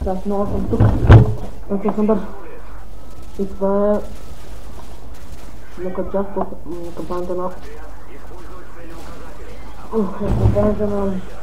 Так, много съм тук. Ако съм бърз. И това е много част от кампанията на... Ето,